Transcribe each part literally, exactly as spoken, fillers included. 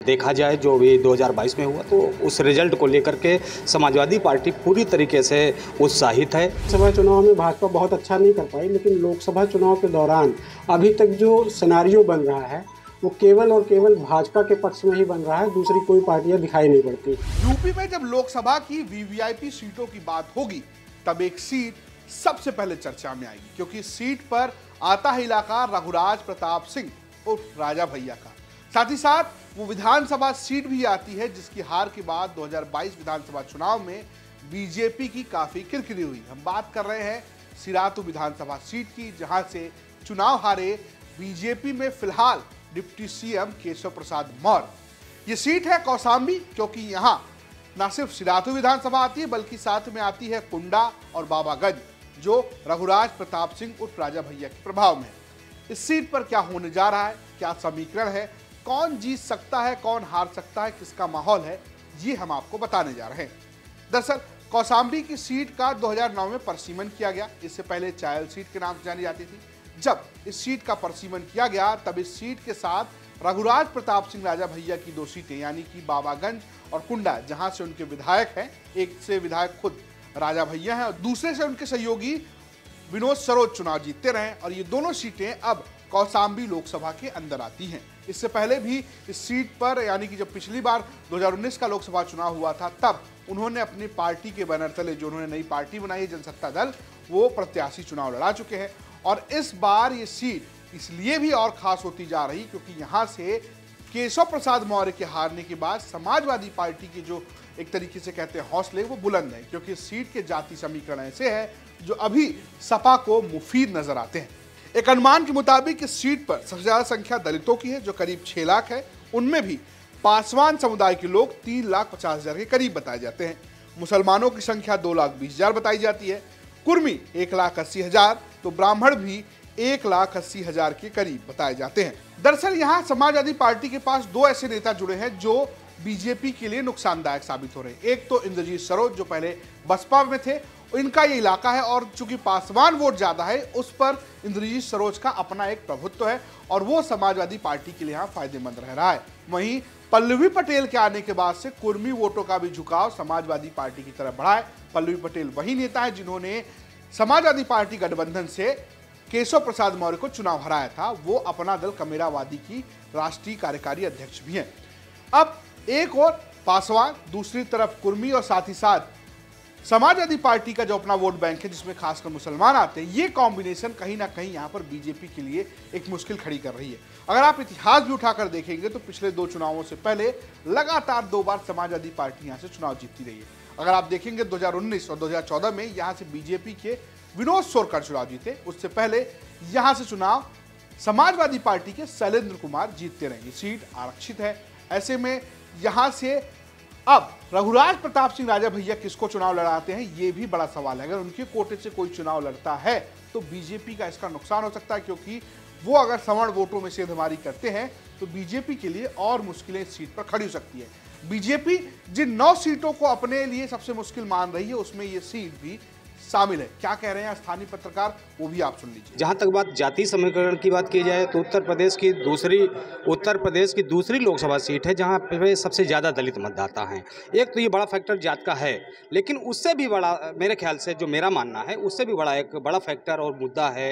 देखा जाए जो भी दो हज़ार बाईस में हुआ तो उस रिजल्ट को लेकर के समाजवादी पार्टी पूरी तरीके से उत्साहित है। लोकसभा चुनाव में भाजपा बहुत अच्छा नहीं कर पाई, लेकिन लोकसभा चुनाव के दौरान अभी तक जो सिनेरियो बन रहा है वो केवल और केवल भाजपा के पक्ष में ही बन रहा है, दूसरी कोई पार्टियां दिखाई नहीं पड़ती। यूपी में जब लोकसभा की वीवीआईपी सीटों की बात होगी तब एक सीट सबसे पहले चर्चा में आएगी, क्योंकि सीट पर आता है इलाका रघुराज प्रताप सिंह उर्फ राजा भैया का। साथ ही साथ वो विधानसभा सीट भी आती है जिसकी हार के बाद दो हज़ार बाईस विधानसभा चुनाव में बीजेपी की काफी किरकिरी हुई। हम बात कर रहे हैं सिरातू विधानसभा सीट की, जहां से चुनाव हारे बीजेपी में फिलहाल डिप्टी सीएम केशव प्रसाद मौर्य। ये सीट है कौशाम्बी, क्योंकि यहाँ न सिर्फ सिरातू विधानसभा आती है बल्कि साथ में आती है कुंडा और बाबागंज, जो रघुराज प्रताप सिंह उर्फ राजा भैया के प्रभाव में। इस सीट पर क्या होने जा रहा है, क्या समीकरण है, कौन जीत सकता है, कौन हार सकता है, किसका माहौल है, ये हम आपको बताने जा रहे हैं। दरअसल कौशाम्बी की सीट का दो हज़ार नौ में परसीमन किया गया। इससे पहले चायल सीट के नाम से जानी जाती थी। जब इस सीट का परसीमन किया गया तब इस सीट के साथ रघुराज प्रताप सिंह राजा भैया की दो सीटें यानी कि बाबागंज और कुंडा, जहां से उनके विधायक हैं, एक से विधायक खुद राजा भैया हैं और दूसरे से उनके सहयोगी विनोद सरोज चुनाव जीतते रहे, और ये दोनों सीटें अब कौशाम्बी लोकसभा के अंदर आती हैं। इससे पहले भी इस सीट पर यानी कि जब पिछली बार दो हज़ार उन्नीस का लोकसभा चुनाव हुआ था तब उन्होंने अपनी पार्टी के बैनर तले, जो उन्होंने नई पार्टी बनाई है जनसत्ता दल, वो प्रत्याशी चुनाव लड़ा चुके हैं। और इस बार ये सीट इसलिए भी और खास होती जा रही क्योंकि यहाँ से केशव प्रसाद मौर्य के हारने के बाद समाजवादी पार्टी के जो एक तरीके से कहते हैं हौसले, वो बुलंद हैं, क्योंकि इस सीट के जाति समीकरण ऐसे हैं जो अभी सपा को मुफीद नजर आते हैं। एक अनुमान के मुताबिक इस सीट पर सबसे ज्यादा संख्या दलितों की है जो करीब छह लाख है। उनमें भी पासवान समुदाय के लोग तीन लाख पचास हजार के करीब बताए जाते हैं। मुसलमानों की संख्या दो लाख बीस हजार बताई जाती है। कुर्मी एक लाख अस्सी हजार, तो ब्राह्मण भी एक लाख अस्सी हजार के करीब बताए जाते हैं। दरअसल यहाँ समाजवादी पार्टी के पास दो ऐसे नेता जुड़े हैं जो बीजेपी के लिए नुकसानदायक साबित हो रहे हैं। एक तो इंद्रजीत सरोज जो पहले बसपा में थे, इनका ये इलाका है और चूंकि पासवान वोट ज्यादा है उस पर इंद्रजीत सरोज का अपना एक प्रभुत्व है और वो समाजवादी पार्टी के लिए यहाँ फायदेमंद रह रहा है। वहीं पल्लवी पटेल के आने के बाद से कुर्मी वोटों का भी झुकाव समाजवादी पार्टी की तरफ बढ़ा है। पल्लवी पटेल वही नेता है जिन्होंने समाजवादी पार्टी गठबंधन से केशव प्रसाद मौर्य को चुनाव हराया था। वो अपना दल कमेरावादी की राष्ट्रीय कार्यकारी अध्यक्ष भी हैं। अब एक और पासवान, दूसरी तरफ कुर्मी और साथ ही साथ समाजवादी पार्टी का जो अपना वोट बैंक है जिसमें खासकर मुसलमान आते हैं, ये कॉम्बिनेशन कहीं ना कहीं यहाँ पर बीजेपी के लिए एक मुश्किल खड़ी कर रही है। अगर आप इतिहास भी उठाकर देखेंगे तो पिछले दो चुनावों से पहले लगातार दो बार समाजवादी पार्टी यहाँ से चुनाव जीतती रही है। अगर आप देखेंगे दो हज़ार उन्नीस और दो हज़ार चौदह में यहाँ से बीजेपी के विनोद सोरकर चुनाव जीते, उससे पहले यहाँ से चुनाव समाजवादी पार्टी के शैलेंद्र कुमार जीतते रहे। सीट आरक्षित है। ऐसे में यहाँ से अब रघुराज प्रताप सिंह राजा भैया किसको चुनाव लड़ाते हैं, ये भी बड़ा सवाल है। अगर उनके कोटे से कोई चुनाव लड़ता है तो बीजेपी का इसका नुकसान हो सकता है, क्योंकि वो अगर सवर्ण वोटों में सेंधमारी करते हैं तो बीजेपी के लिए और मुश्किलें इस सीट पर खड़ी हो सकती है। बीजेपी जिन नौ सीटों को अपने लिए सबसे मुश्किल मान रही है उसमें ये सीट भी शामिल है। क्या कह रहे हैं स्थानीय पत्रकार, वो भी आप सुन लीजिए। जहाँ तक बात जाति समीकरण की बात की जाए तो उत्तर प्रदेश की दूसरी उत्तर प्रदेश की दूसरी लोकसभा सीट है जहाँ पे सबसे ज़्यादा दलित मतदाता हैं। एक तो ये बड़ा फैक्टर जात का है, लेकिन उससे भी बड़ा मेरे ख्याल से जो मेरा मानना है उससे भी बड़ा एक बड़ा फैक्टर और मुद्दा है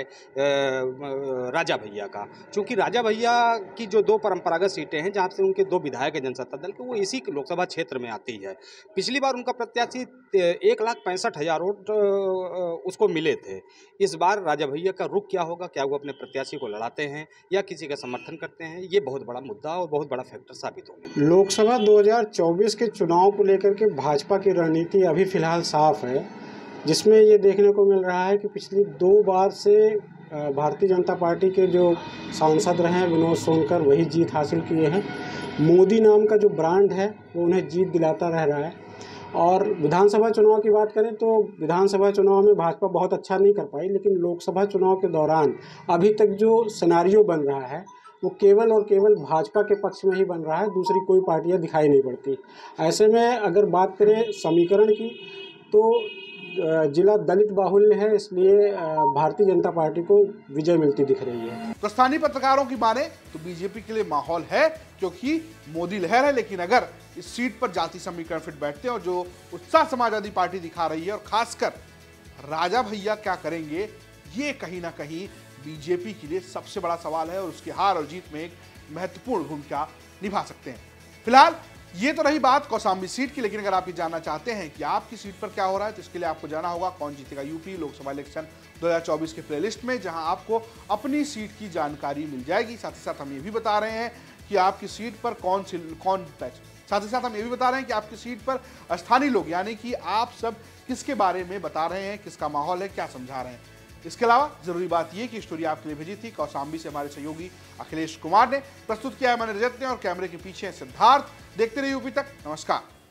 राजा भैया का। चूँकि राजा भैया की जो दो परंपरागत सीटें हैं जहाँ से उनके दो विधायक हैं जनसत्ता दल के, वो इसी लोकसभा क्षेत्र में आती है। पिछली बार उनका प्रत्याशी एक लाख पैंसठ हज़ार वोट उसको मिले थे। इस बार राजा भैया का रुख क्या होगा, क्या वो अपने प्रत्याशी को लड़ाते हैं या किसी का समर्थन करते हैं, ये बहुत बड़ा मुद्दा और बहुत बड़ा फैक्टर साबित होगा। लोकसभा दो हज़ार चौबीस के चुनाव को लेकर के भाजपा की रणनीति अभी फिलहाल साफ है, जिसमें ये देखने को मिल रहा है कि पिछली दो बार से भारतीय जनता पार्टी के जो सांसद रहे हैं विनोद सोनकर वही जीत हासिल किए हैं। मोदी नाम का जो ब्रांड है वो उन्हें जीत दिलाता रह रहा है। और विधानसभा चुनाव की बात करें तो विधानसभा चुनाव में भाजपा बहुत अच्छा नहीं कर पाई, लेकिन लोकसभा चुनाव के दौरान अभी तक जो सिनेरियो बन रहा है वो केवल और केवल भाजपा के पक्ष में ही बन रहा है, दूसरी कोई पार्टियां दिखाई नहीं पड़ती। ऐसे में अगर बात करें समीकरण की तो जिला दलित बाहुल्य है, इसलिए भारतीय जनता पार्टी को विजय मिलती दिख रही है। तो स्थानीय पत्रकारों की माने तो बीजेपी के लिए माहौल है, क्योंकि मोदी लहर है। लेकिन अगर इस सीट पर जाति समीकरण फिट बैठते हैं और जो उत्साह समाजवादी पार्टी दिखा रही है, और खासकर राजा भैया क्या करेंगे, ये कहीं ना कहीं बीजेपी के लिए सबसे बड़ा सवाल है और उसकी हार और जीत में एक महत्वपूर्ण भूमिका निभा सकते हैं। फिलहाल ये तो रही बात कौशाम्बी सीट की, लेकिन अगर आप ये जानना चाहते हैं कि आपकी सीट पर क्या हो रहा है, तो इसके लिए आपको जाना होगा कौन जीतेगा यूपी लोकसभा इलेक्शन दो हज़ार चौबीस के प्लेलिस्ट में, जहां आपको अपनी सीट की जानकारी मिल जाएगी। साथ ही साथ हम ये भी बता रहे हैं कि आपकी सीट पर कौन सी कौन साथ ही साथ हम ये भी बता रहे हैं कि आपकी सीट पर स्थानीय लोग, यानी कि आप सब किसके बारे में बता रहे हैं, किसका माहौल है, क्या समझा रहे हैं। इसके अलावा जरूरी बात यह कि स्टोरी आपके लिए भेजी थी कौशाम्बी से हमारे सहयोगी अखिलेश कुमार ने, प्रस्तुत किया है मैंने रजत ने, और कैमरे के पीछे सिद्धार्थ। देखते रहिए यूपी तक। नमस्कार।